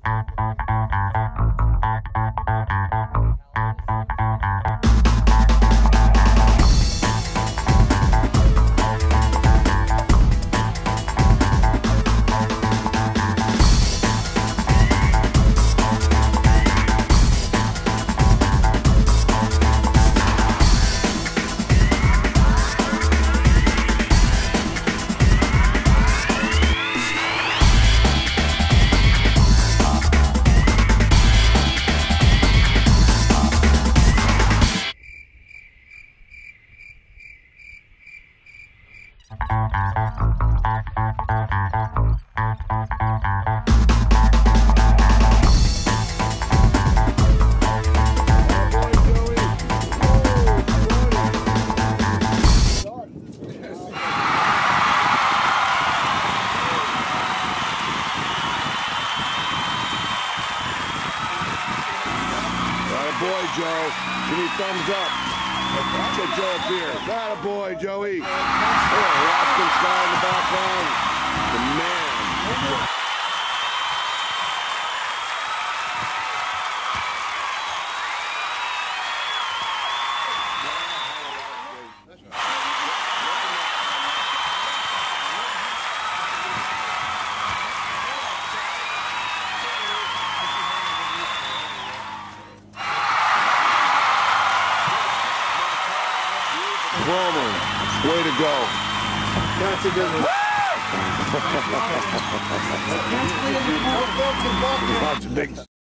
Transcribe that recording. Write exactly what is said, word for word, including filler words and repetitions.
Boy, Joe. Give me thumbs up. Get Joe a beer. That a boy, Joey. Oh, Raskin Sky in the background. The man. Roman, way to go. That's a good one. That's big.